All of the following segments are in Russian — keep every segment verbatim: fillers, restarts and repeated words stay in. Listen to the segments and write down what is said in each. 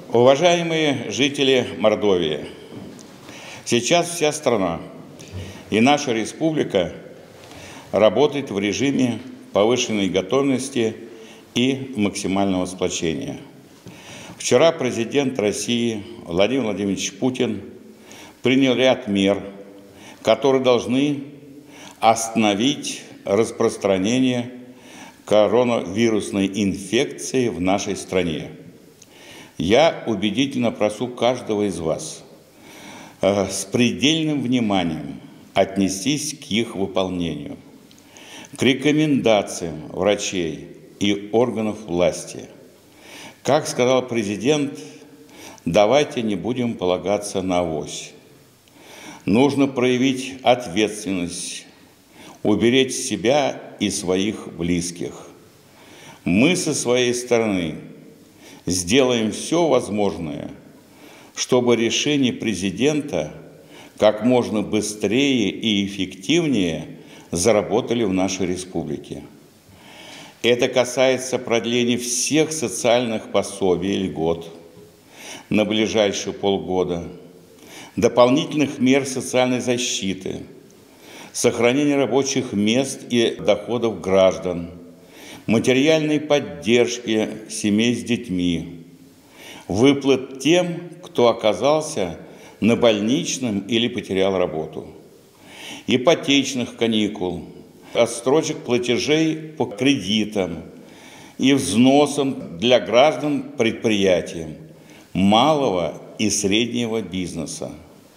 Уважаемые жители Мордовии, сейчас вся страна и наша республика работает в режиме повышенной готовности и максимального сплочения. Вчера президент России Владимир Владимирович Путин принял ряд мер, которые должны остановить распространение коронавирусной инфекции в нашей стране. Я убедительно прошу каждого из вас э, с предельным вниманием отнестись к их выполнению, к рекомендациям врачей и органов власти. Как сказал президент, давайте не будем полагаться на авось. Нужно проявить ответственность, уберечь себя и своих близких. Мы со своей стороны сделаем все возможное, чтобы решения президента как можно быстрее и эффективнее заработали в нашей республике. Это касается продления всех социальных пособий и льгот на ближайшие полгода, дополнительных мер социальной защиты, сохранения рабочих мест и доходов граждан, материальной поддержки семей с детьми, выплат тем, кто оказался на больничном или потерял работу, ипотечных каникул, отсрочек платежей по кредитам и взносам для граждан предприятиям, малого и среднего бизнеса.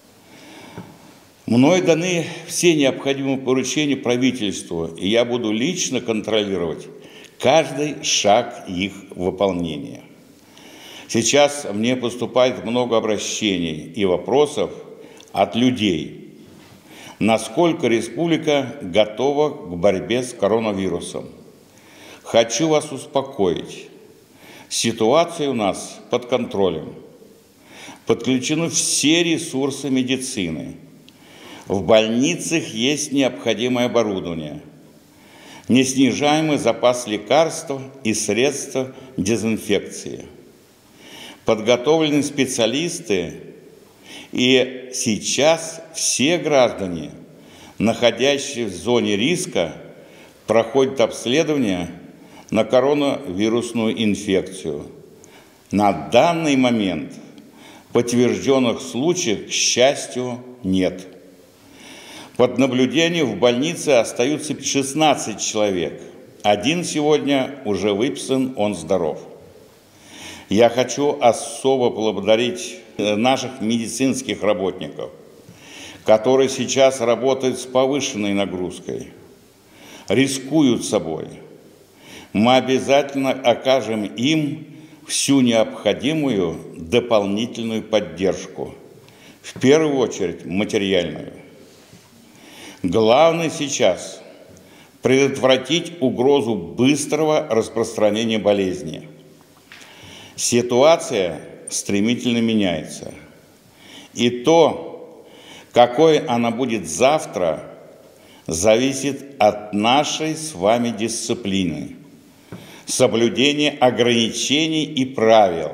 Мной даны все необходимые поручения правительству, и я буду лично контролировать каждый шаг их выполнения. Сейчас мне поступает много обращений и вопросов от людей. Насколько республика готова к борьбе с коронавирусом? Хочу вас успокоить. Ситуация у нас под контролем. Подключены все ресурсы медицины. В больницах есть необходимое оборудование, неснижаемый запас лекарств и средств дезинфекции. Подготовлены специалисты, и сейчас все граждане, находящиеся в зоне риска, проходят обследование на коронавирусную инфекцию. На данный момент подтвержденных случаев, к счастью, нет. Под наблюдением в больнице остаются шестнадцать человек. Один сегодня уже выписан, он здоров. Я хочу особо поблагодарить наших медицинских работников, которые сейчас работают с повышенной нагрузкой, рискуют собой. Мы обязательно окажем им всю необходимую дополнительную поддержку, в первую очередь материальную. Главное сейчас предотвратить угрозу быстрого распространения болезни. Ситуация стремительно меняется. И то, какой она будет завтра, зависит от нашей с вами дисциплины, соблюдения ограничений и правил.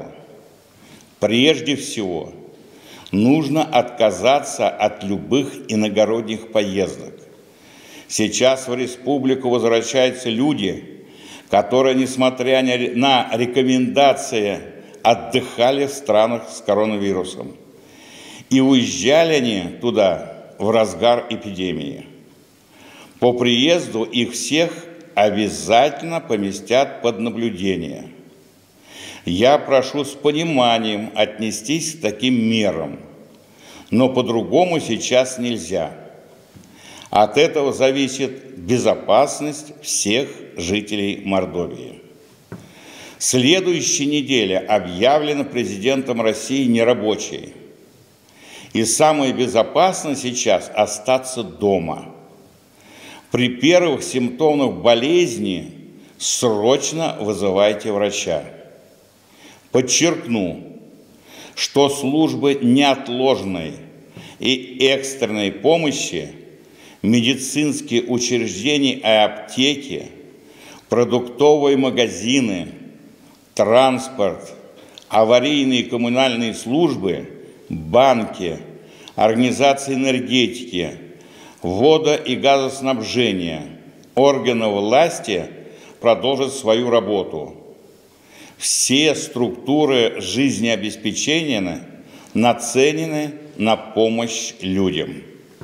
Прежде всего, нужно отказаться от любых иногородних поездок. Сейчас в республику возвращаются люди, которые, несмотря на рекомендации, отдыхали в странах с коронавирусом. И уезжали они туда в разгар эпидемии. По приезду их всех обязательно поместят под наблюдение. Я прошу с пониманием отнестись к таким мерам, но по-другому сейчас нельзя. От этого зависит безопасность всех жителей Мордовии. Следующая неделя объявлена президентом России нерабочей. И самое безопасное сейчас – остаться дома. При первых симптомах болезни срочно вызывайте врача. Подчеркну, что службы неотложной и экстренной помощи, медицинские учреждения и аптеки, продуктовые магазины, транспорт, аварийные коммунальные службы, банки, организации энергетики, водо- и газоснабжения, органы власти продолжат свою работу. Все структуры жизнеобеспечения нацелены на помощь людям.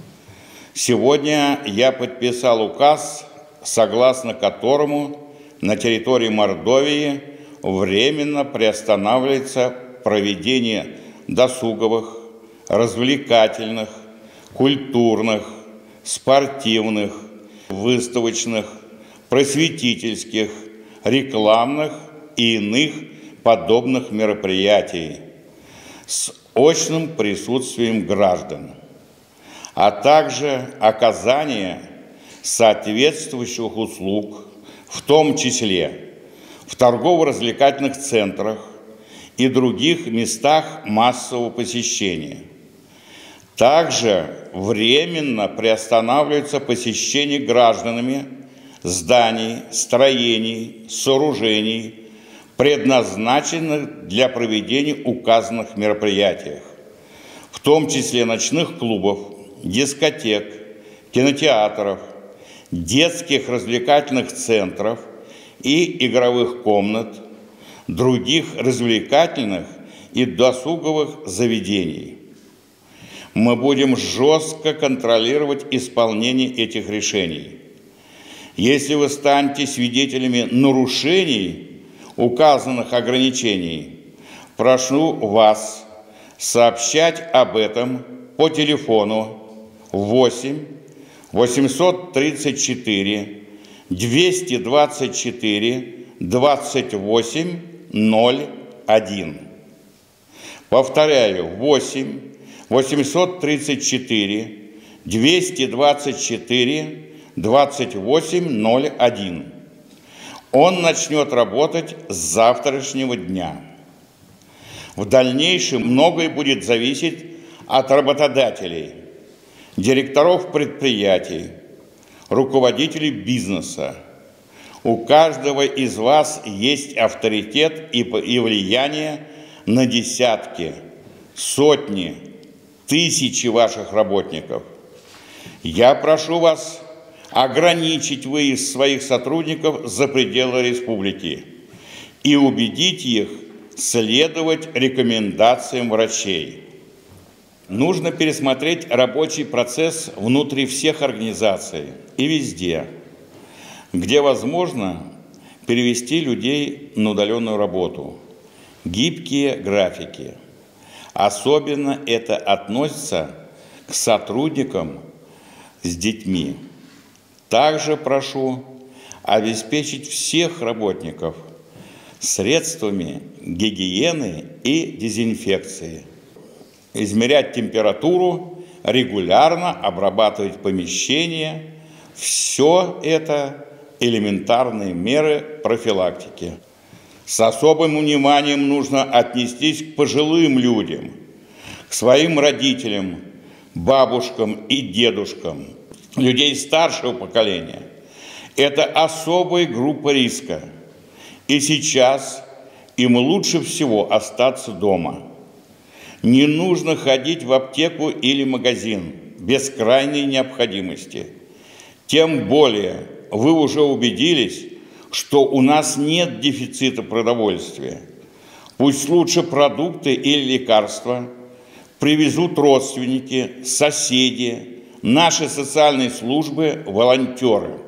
Сегодня я подписал указ, согласно которому на территории Мордовии временно приостанавливается проведение досуговых, развлекательных, культурных, спортивных, выставочных, просветительских, рекламных и иных подобных мероприятий с очным присутствием граждан, а также оказание соответствующих услуг, в том числе в торгово-развлекательных центрах и других местах массового посещения. Также временно приостанавливается посещение гражданами зданий, строений, сооружений, предназначенных для проведения указанных мероприятий, в том числе ночных клубов, дискотек, кинотеатров, детских развлекательных центров и игровых комнат, других развлекательных и досуговых заведений. Мы будем жестко контролировать исполнение этих решений. Если вы станете свидетелями нарушений указанных ограничений, прошу вас сообщать об этом по телефону восемь восемьсот тридцать четыре двести двадцать четыре двадцать восемь ноль один. Повторяю, восемь восемьсот тридцать четыре двести двадцать четыре двадцать восемь ноль один. Он начнет работать с завтрашнего дня. В дальнейшем многое будет зависеть от работодателей, директоров предприятий, руководителей бизнеса. У каждого из вас есть авторитет и влияние на десятки, сотни, тысячи ваших работников. Я прошу вас ограничить выезд своих сотрудников за пределы республики и убедить их следовать рекомендациям врачей. Нужно пересмотреть рабочий процесс внутри всех организаций и везде, где возможно, перевести людей на удаленную работу. Гибкие графики. Особенно это относится к сотрудникам с детьми. Также прошу обеспечить всех работников средствами гигиены и дезинфекции, измерять температуру, регулярно обрабатывать помещения. Все это элементарные меры профилактики. С особым вниманием нужно отнестись к пожилым людям, к своим родителям, бабушкам и дедушкам, людей старшего поколения. Это особая группа риска. И сейчас им лучше всего остаться дома. Не нужно ходить в аптеку или магазин без крайней необходимости. Тем более вы уже убедились, что у нас нет дефицита продовольствия. Пусть лучше продукты или лекарства привезут родственники, соседи, наши социальные службы, волонтеры.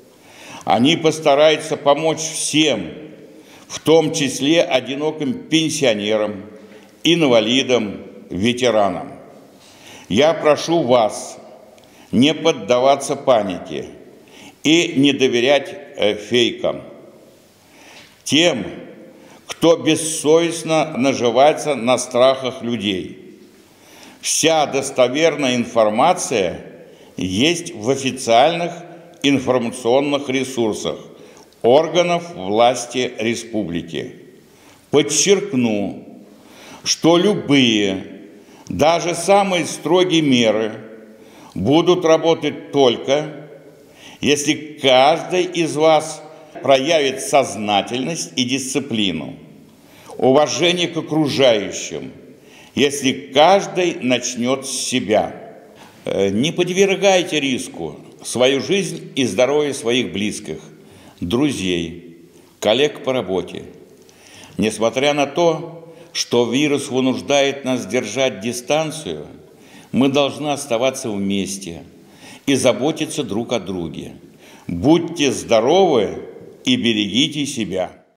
Они постараются помочь всем, в том числе одиноким пенсионерам, инвалидам, ветеранам. Я прошу вас не поддаваться панике и не доверять э, фейкам. Тем, кто бессовестно наживается на страхах людей. Вся достоверная информация есть в официальных информационных ресурсах органов власти республики. Подчеркну, что любые, даже самые строгие меры будут работать только, если каждый из вас проявит сознательность и дисциплину, уважение к окружающим, если каждый начнет с себя. Не подвергайте риску свою жизнь и здоровье своих близких, друзей, коллег по работе. Несмотря на то, что вирус вынуждает нас держать дистанцию, мы должны оставаться вместе и заботиться друг о друге. Будьте здоровы и берегите себя.